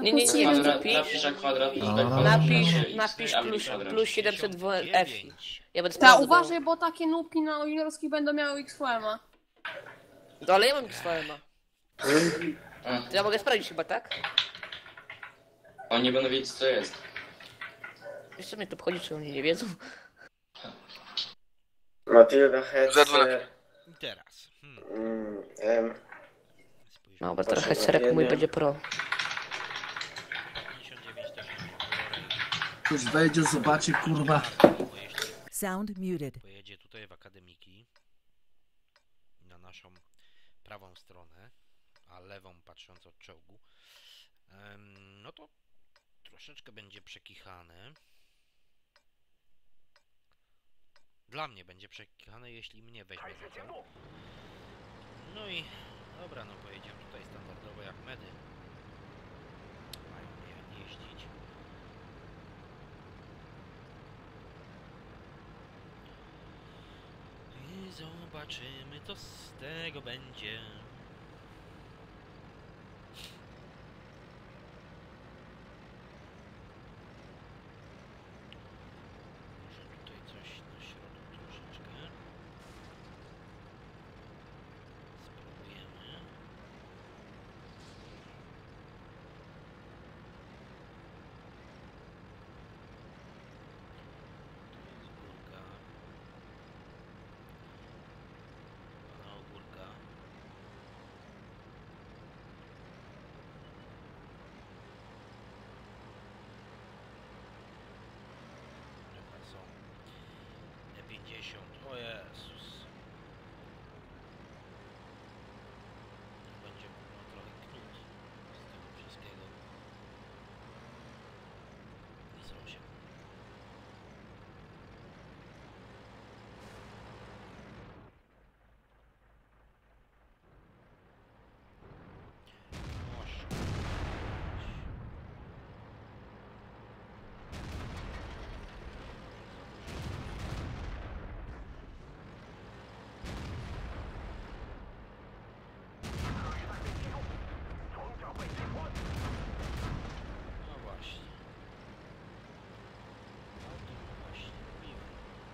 Nie, napisz na kwadrat, napisz plus 700 WF. Ja będę Ta, sprawdzał. uważaj, bo takie nubki na juniorskich będą miały XFM-a. No ale ja mam XVM-a. To ja mogę sprawdzić chyba, tak? Oni będą wiedzieć co jest. Wiesz co mnie to obchodzi, czy oni nie wiedzą? Matilda Hetzer. Zadzwoń. I teraz. Spójrzmy. No, bo trochę serek mój będzie pro. 59 też nie ma. Ktoś wejdzie, zobaczy, kurwa. Sound muted. Pojedzie tutaj w akademiki na naszą prawą stronę, a lewą patrząc od czołgu, no to troszeczkę będzie przekichane. Dla mnie będzie przekichane, jeśli mnie weźmie za cel. No i dobra, no pojedziemy tutaj standardowo jak medy. Mają nie jeździć. I zobaczymy, co z tego będzie. Może tutaj coś na środku troszeczkę. Spróbujemy. Tu jest górka. Pana ogórka. Dobra, są E50. O Jezus. To będzie kurwa trochę knut z tego wszystkiego. I z 8. No właśnie. O tym właśnie mówiłem.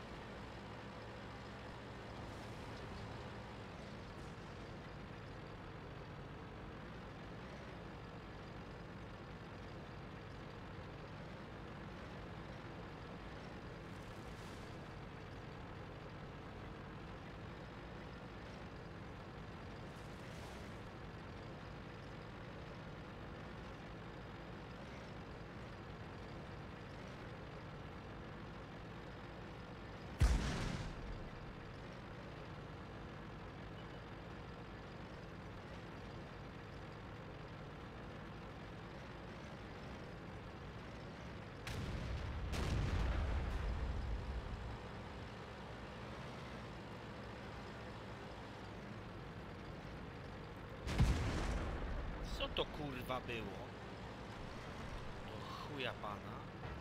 Co to kurwa było? Do chuja pana.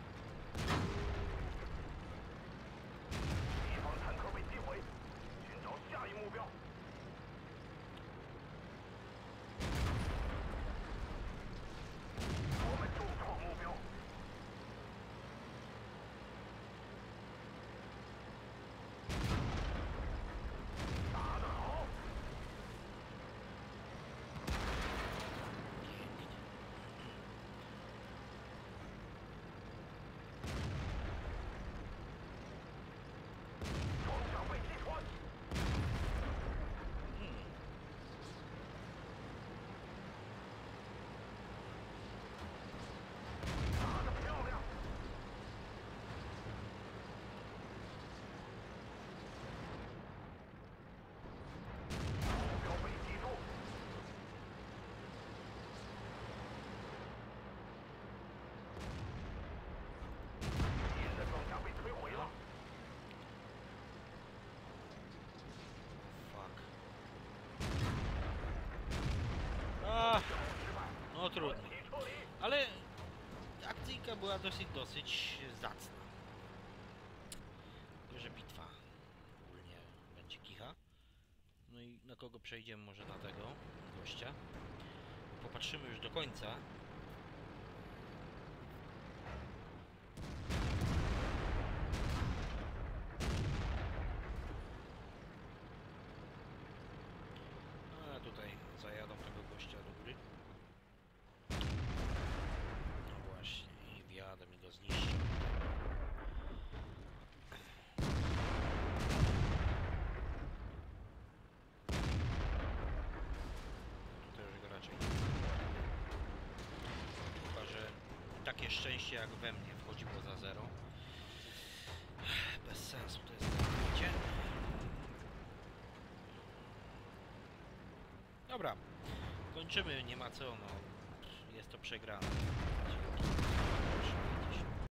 No trudno. Ale akcyjka była dosyć zacna. Tylko że bitwa ogólnie będzie kicha. No i na kogo przejdziemy? Może na tego gościa. Popatrzymy już do końca. szczęście jak we mnie, wchodziło za 0. Bez sensu to jest widzicie? Dobra, kończymy, nie ma co, no. Jest to przegrane.